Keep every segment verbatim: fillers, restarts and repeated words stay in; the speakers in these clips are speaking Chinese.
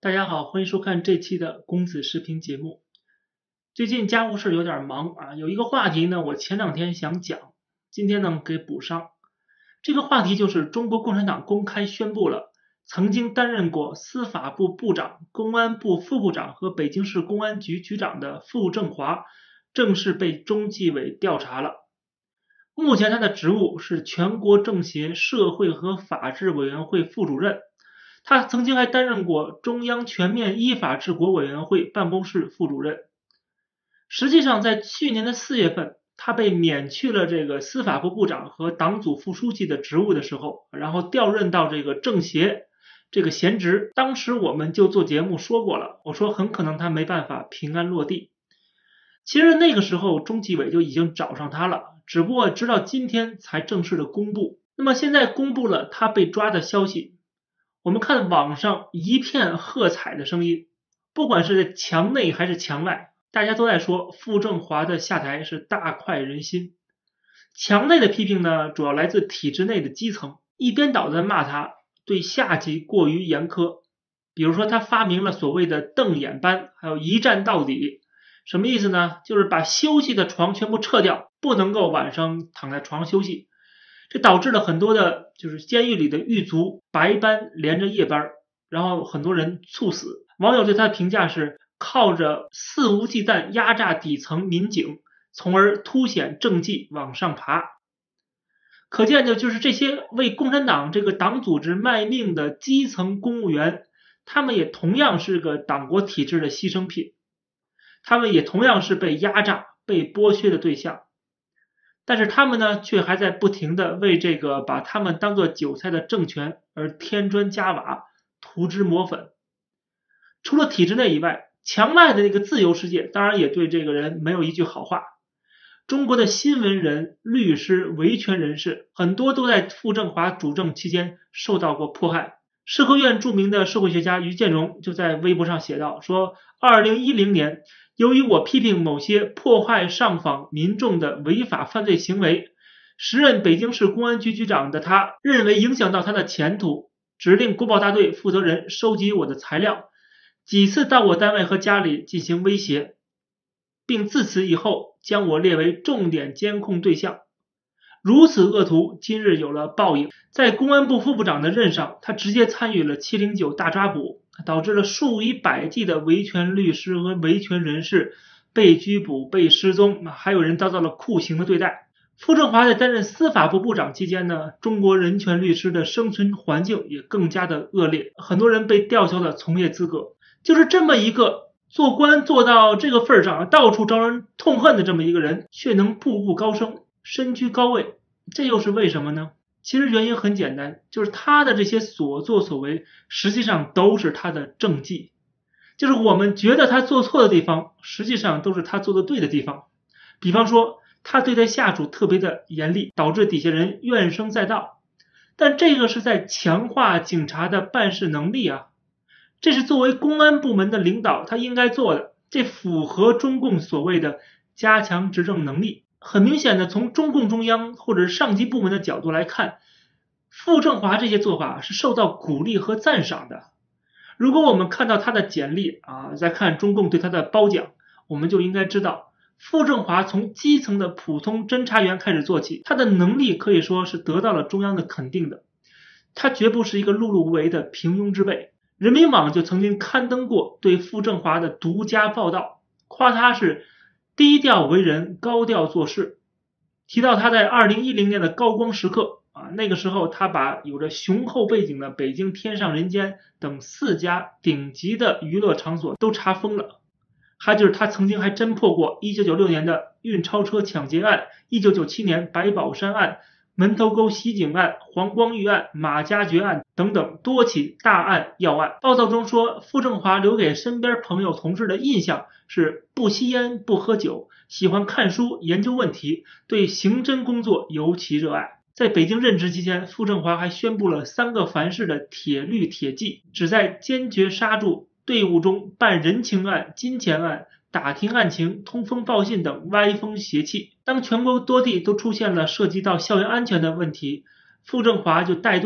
大家好，欢迎收看这期的公子视频节目。最近家务事有点忙啊，有一个话题呢，我前两天想讲，今天呢给补上。这个话题就是中国共产党公开宣布了，曾经担任过司法部部长、公安部副部长和北京市公安局局长的傅政华，正式被中纪委调查了。目前他的职务是全国政协社会和法制委员会副主任。他曾经还担任过中央全面依法治国委员会办公室副主任。实际上，在去年的四月份，他被免去了这个司法部部长和党组副书记的职务的时候，然后调任到这个政协这个闲职。当时我们就做节目说过了，我说很可能他没办法平安落地。其实那个时候中纪委就已经找上他了，只不过直到今天才正式的公布。那么现在公布了他被抓的消息。我们看网上一片喝彩的声音，不管是在墙内还是墙外，大家都在说傅政华的下台是大快人心。墙内的批评呢，主要来自体制内的基层，一边倒的骂他对下级过于严苛，比如说他发明了所谓的瞪眼班，还有一站到底。什么意思呢？就是把休息的床全部撤掉，不能够晚上躺在床上休息。这导致了很多的就是监狱里的狱卒白班连着夜班，然后很多人猝死。网友对他的评价是靠着肆无忌惮压榨底层民警，从而凸显政绩往上爬。可见的就是这些为共产党这个党组织卖命的基层公务员，他们也同样是个党国体制的牺牲品，他们也同样是被压榨被剥削的对象。但是他们呢，却还在不停的为这个把他们当作韭菜的政权而添砖加瓦，涂脂抹粉。除了体制内以外，墙外的那个自由世界当然也对这个人没有一句好话。中国的新闻人、律师、维权人士很多都在傅政华主政期间受到过迫害。社科院著名的社会学家于建荣就在微博上写道说，二零一零年由于我批评某些迫害上访民众的违法犯罪行为，时任北京市公安局局长的他认为影响到他的前途，指令国保大队负责人收集我的材料，几次到我单位和家里进行威胁，并自此以后将我列为重点监控对象。如此恶徒今日有了报应。在公安部副部长的任上，他直接参与了七零九大抓捕，导致了数以百计的维权律师和维权人士被拘捕、被失踪，还有人遭到了酷刑的对待。傅政华在担任司法部部长期间呢，中国人权律师的生存环境也更加的恶劣，很多人被吊销了从业资格。就是这么一个做官做到这个份上，到处招人痛恨的这么一个人，却能步步高升，身居高位，这又是为什么呢？其实原因很简单，就是他的这些所作所为实际上都是他的政绩，就是我们觉得他做错的地方，实际上都是他做的对的地方。比方说他对待下属特别的严厉，导致底下人怨声载道，但这个是在强化警察的办事能力啊，这是作为公安部门的领导他应该做的，这符合中共所谓的加强执政能力。很明显的，从中共中央或者上级部门的角度来看，傅政华这些做法是受到鼓励和赞赏的。如果我们看到他的简历啊，再看中共对他的褒奖，我们就应该知道，傅政华从基层的普通侦查员开始做起，他的能力可以说是得到了中央的肯定的，他绝不是一个碌碌无为的平庸之辈。人民网就曾经刊登过对傅政华的独家报道，夸他是低调为人，高调做事。提到他在二零一零年的高光时刻啊，那个时候他把有着雄厚背景的北京天上人间等四家顶级的娱乐场所都查封了。还就是他曾经还侦破过一九九六年的运钞车抢劫案、一九九七年白宝山案、门头沟袭警案、黄光裕案、马加爵案等等多起大案要案。报道中说，傅政华留给身边朋友同事的印象是不吸烟不喝酒，喜欢看书研究问题，对刑侦工作尤其热爱。在北京任职期间，傅政华还宣布了三个凡是的铁律铁纪，旨在坚决刹住队伍中办人情案、金钱案、打听案情、通风报信等歪风邪气。当全国多地都出现了涉及到校园安全的问题，傅政华就带队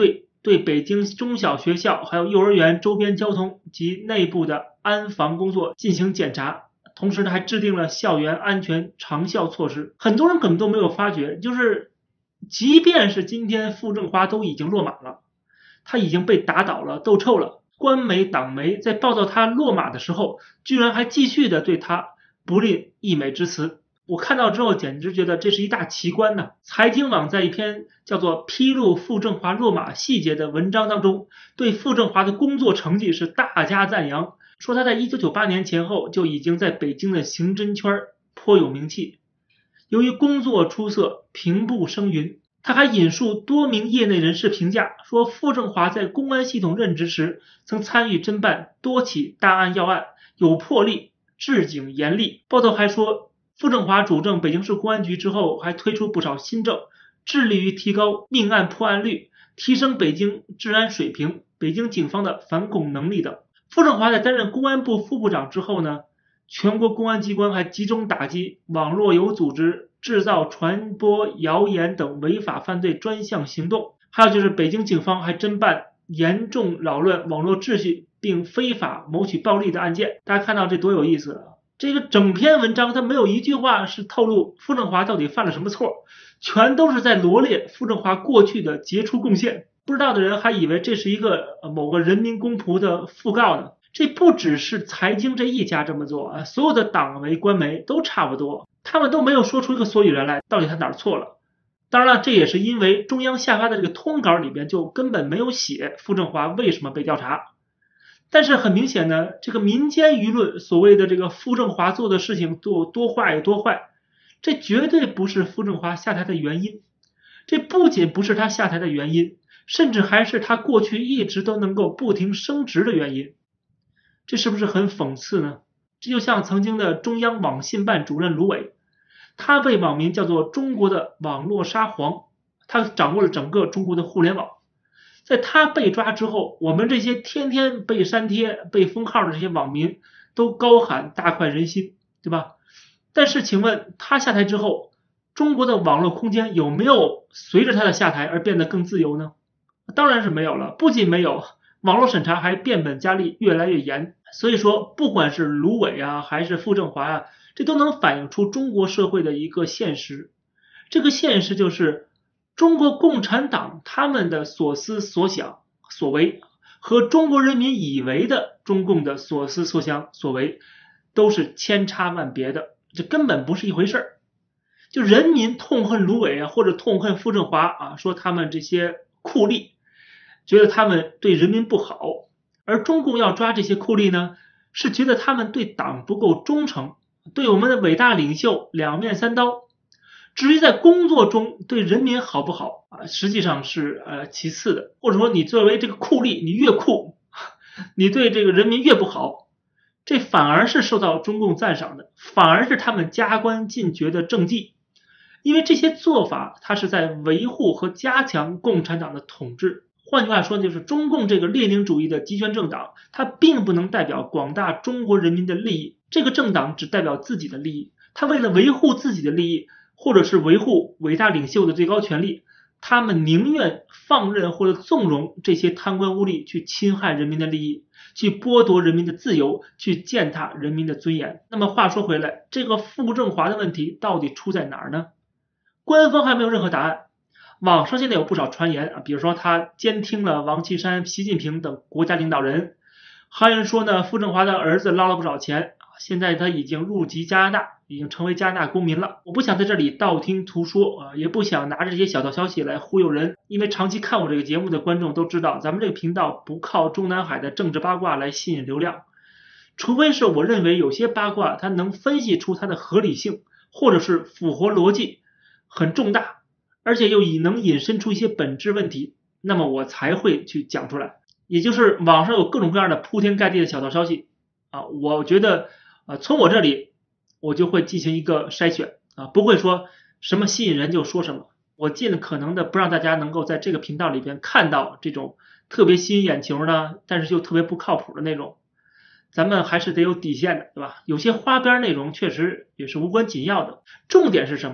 对北京中小学校还有幼儿园周边交通及内部的安防工作进行检查，同时呢还制定了校园安全长效措施。很多人可能都没有发觉，就是即便是今天傅政华都已经落马了，他已经被打倒了斗臭了，官媒党媒在报道他落马的时候，居然还继续的对他不吝溢美之词。我看到之后简直觉得这是一大奇观呢。财经网在一篇叫做披露傅政华落马细节的文章当中，对傅政华的工作成绩是大加赞扬，说他在一九九八年前后就已经在北京的刑侦圈颇有名气。由于工作出色，平步升云。他还引述多名业内人士评价，说傅政华在公安系统任职时曾参与侦办多起大案要案，有魄力，治警严厉。报道还说，傅政华主政北京市公安局之后，还推出不少新政，致力于提高命案破案率，提升北京治安水平、北京警方的反恐能力等。傅政华在担任公安部副部长之后呢，全国公安机关还集中打击网络有组织制造、传播谣言等违法犯罪专项行动。还有就是北京警方还侦办严重扰乱网络秩序并非法谋取暴利的案件。大家看到这多有意思啊！这个整篇文章它没有一句话是透露傅政华到底犯了什么错，全都是在罗列傅政华过去的杰出贡献。不知道的人还以为这是一个某个人民公仆的讣告呢。这不只是财经这一家这么做啊，所有的党媒官媒都差不多，他们都没有说出一个所以然来，到底他哪儿错了。当然了，这也是因为中央下发的这个通稿里边就根本没有写傅政华为什么被调查。但是很明显呢，这个民间舆论所谓的这个傅政华做的事情多多坏有多坏，这绝对不是傅政华下台的原因。这不仅不是他下台的原因，甚至还是他过去一直都能够不停升职的原因。这是不是很讽刺呢？这就像曾经的中央网信办主任卢伟，他被网民叫做中国的网络沙皇，他掌握了整个中国的互联网。在他被抓之后，我们这些天天被删帖、被封号的这些网民都高喊大快人心，对吧？但是请问他下台之后，中国的网络空间有没有随着他的下台而变得更自由呢？当然是没有了，不仅没有，网络审查还变本加厉，越来越严。所以说，不管是卢伟啊，还是傅政华啊，这都能反映出中国社会的一个现实。这个现实就是中国共产党他们的所思所想所为和中国人民以为的中共的所思所想所为都是千差万别的，这根本不是一回事儿。就人民痛恨卢伟啊，或者痛恨傅政华啊，说他们这些酷吏，觉得他们对人民不好，而中共要抓这些酷吏呢，是觉得他们对党不够忠诚，对我们的伟大领袖两面三刀。至于在工作中对人民好不好啊，实际上是呃其次的，或者说你作为这个酷吏，你越酷，你对这个人民越不好，这反而是受到中共赞赏的，反而是他们加官进爵的政绩。因为这些做法，它是在维护和加强共产党的统治。换句话说，就是中共这个列宁主义的集权政党，它并不能代表广大中国人民的利益，这个政党只代表自己的利益。他为了维护自己的利益，或者是维护伟大领袖的最高权力，他们宁愿放任或者纵容这些贪官污吏去侵害人民的利益，去剥夺人民的自由，去践踏人民的尊严。那么话说回来，这个傅政华的问题到底出在哪儿呢？官方还没有任何答案。网上现在有不少传言啊，比如说他监听了王岐山、习近平等国家领导人，还有人说呢，傅政华的儿子捞了不少钱，现在他已经入籍加拿大，已经成为加拿大公民了。我不想在这里道听途说啊，也不想拿着这些小道消息来忽悠人，因为长期看我这个节目的观众都知道，咱们这个频道不靠中南海的政治八卦来吸引流量，除非是我认为有些八卦它能分析出它的合理性，或者是符合逻辑，很重大，而且又以能引申出一些本质问题，那么我才会去讲出来。也就是网上有各种各样的铺天盖地的小道消息啊，我觉得啊，从我这里我就会进行一个筛选啊，不会说什么吸引人就说什么，我尽可能的不让大家能够在这个频道里边看到这种特别吸引眼球呢，但是又特别不靠谱的内容。咱们还是得有底线的，对吧？有些花边内容确实也是无关紧要的，重点是什么？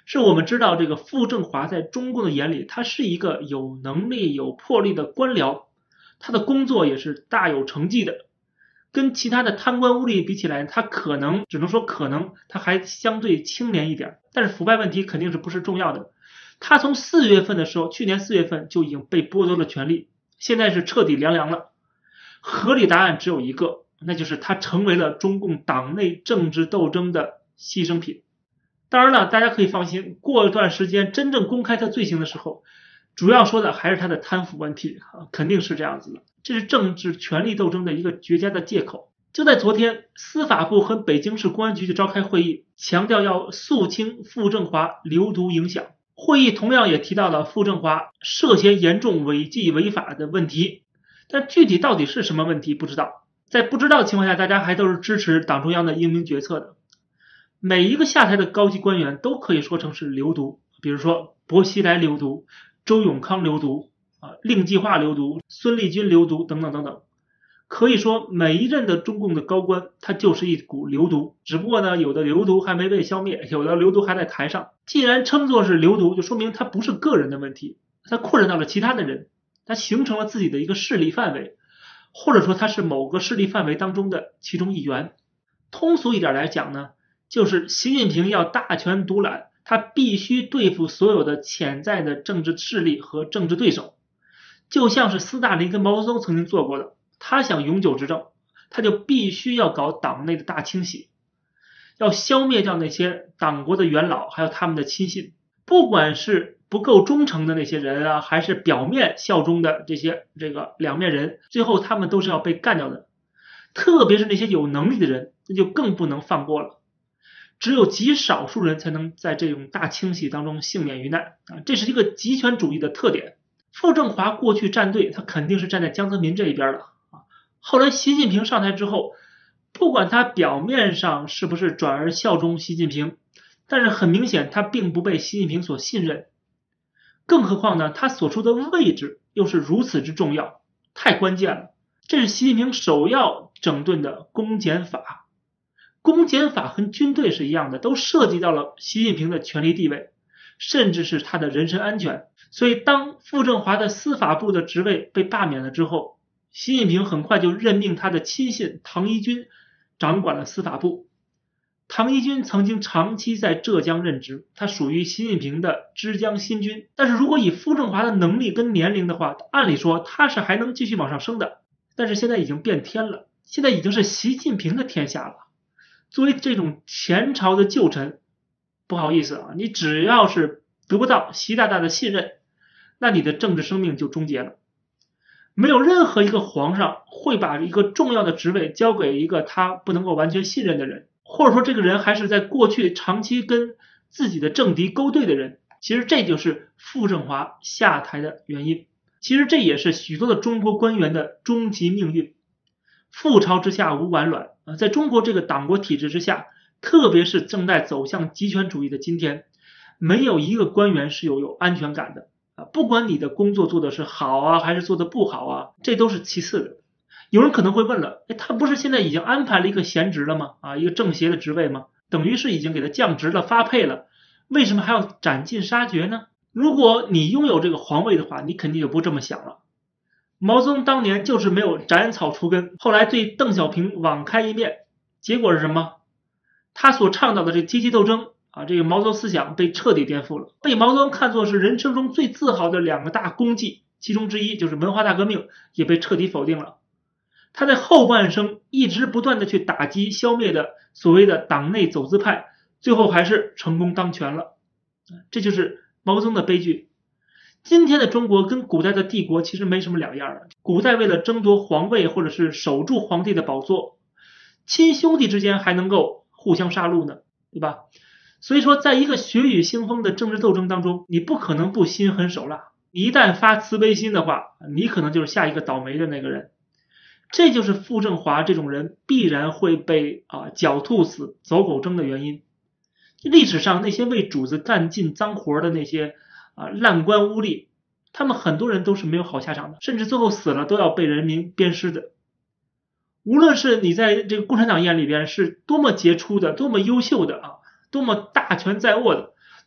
是我们知道这个傅政华在中共的眼里，他是一个有能力、有魄力的官僚，他的工作也是大有成绩的。跟其他的贪官污吏比起来，他可能只能说可能他还相对清廉一点，但是腐败问题肯定是不是重要的。他从四月份的时候，去年四月份就已经被剥夺了权利，现在是彻底凉凉了。合理答案只有一个，那就是他成为了中共党内政治斗争的牺牲品。当然了，大家可以放心，过一段时间真正公开他罪行的时候，主要说的还是他的贪腐问题啊，肯定是这样子的。这是政治权力斗争的一个绝佳的借口。就在昨天，司法部和北京市公安局就召开会议，强调要肃清傅政华流毒影响。会议同样也提到了傅政华涉嫌严重违纪违法的问题，但具体到底是什么问题不知道。在不知道的情况下，大家还都是支持党中央的英明决策的。每一个下台的高级官员都可以说成是流毒，比如说薄熙来流毒、周永康流毒、啊令计划流毒、孙立军流毒等等等等。可以说每一任的中共的高官他就是一股流毒，只不过呢有的流毒还没被消灭，有的流毒还在台上。既然称作是流毒，就说明他不是个人的问题，他扩展到了其他的人，他形成了自己的一个势力范围，或者说他是某个势力范围当中的其中一员。通俗一点来讲呢，就是习近平要大权独揽，他必须对付所有的潜在的政治势力和政治对手，就像是斯大林跟毛泽东曾经做过的，他想永久执政，他就必须要搞党内的大清洗，要消灭掉那些党国的元老还有他们的亲信，不管是不够忠诚的那些人啊，还是表面效忠的这些这个两面人，最后他们都是要被干掉的。特别是那些有能力的人，那就更不能放过了。只有极少数人才能在这种大清洗当中幸免于难啊，这是一个极权主义的特点。傅政华过去站队，他肯定是站在江泽民这一边的啊。后来习近平上台之后，不管他表面上是不是转而效忠习近平，但是很明显他并不被习近平所信任。更何况呢，他所处的位置又是如此之重要，太关键了。这是习近平首要整顿的公检法。公检法和军队是一样的，都涉及到了习近平的权力地位，甚至是他的人身安全。所以当傅政华的司法部的职位被罢免了之后，习近平很快就任命他的亲信唐一军掌管了司法部。唐一军曾经长期在浙江任职，他属于习近平的支江新军。但是如果以傅政华的能力跟年龄的话，按理说他是还能继续往上升的，但是现在已经变天了，现在已经是习近平的天下了。作为这种前朝的旧臣，不好意思啊，你只要是得不到习大大的信任，那你的政治生命就终结了。没有任何一个皇上会把一个重要的职位交给一个他不能够完全信任的人，或者说这个人还是在过去长期跟自己的政敌勾兑的人。其实这就是傅政华下台的原因，其实这也是许多的中国官员的终极命运。覆巢之下无完卵啊！在中国这个党国体制之下，特别是正在走向极权主义的今天，没有一个官员是有有安全感的啊！不管你的工作做的是好啊，还是做的不好啊，这都是其次的。有人可能会问了，哎，他不是现在已经安排了一个闲职了吗？啊，一个政协的职位吗？等于是已经给他降职了、发配了，为什么还要斩尽杀绝呢？如果你拥有这个皇位的话，你肯定就不这么想了。毛泽东当年就是没有斩草除根，后来对邓小平网开一面，结果是什么？他所倡导的这阶级斗争啊，这个毛泽东思想被彻底颠覆了，被毛泽东看作是人生中最自豪的两个大功绩，其中之一就是文化大革命，也被彻底否定了。他在后半生一直不断的去打击消灭的所谓的党内走资派，最后还是成功当权了。这就是毛泽东的悲剧。今天的中国跟古代的帝国其实没什么两样的。古代为了争夺皇位或者是守住皇帝的宝座，亲兄弟之间还能够互相杀戮呢，对吧？所以说在一个血雨腥风的政治斗争当中，你不可能不心狠手辣，你一旦发慈悲心的话，你可能就是下一个倒霉的那个人。这就是傅政华这种人必然会被啊狡兔死走狗争的原因。历史上那些为主子干尽脏活的那些啊烂官污吏，他们很多人都是没有好下场的，甚至最后死了都要被人民鞭尸的。无论是你在这个共产党眼里边是多么杰出的、多么优秀的啊、多么大权在握的，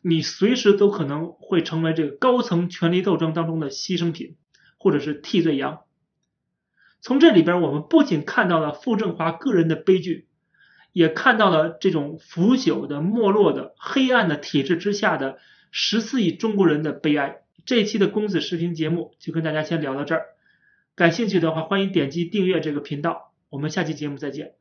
你随时都可能会成为这个高层权力斗争当中的牺牲品，或者是替罪羊。从这里边我们不仅看到了傅政华个人的悲剧，也看到了这种腐朽的、没落的、黑暗的体制之下的十四亿中国人的悲哀。这一期的公子视频节目就跟大家先聊到这儿，感兴趣的话欢迎点击订阅这个频道，我们下期节目再见。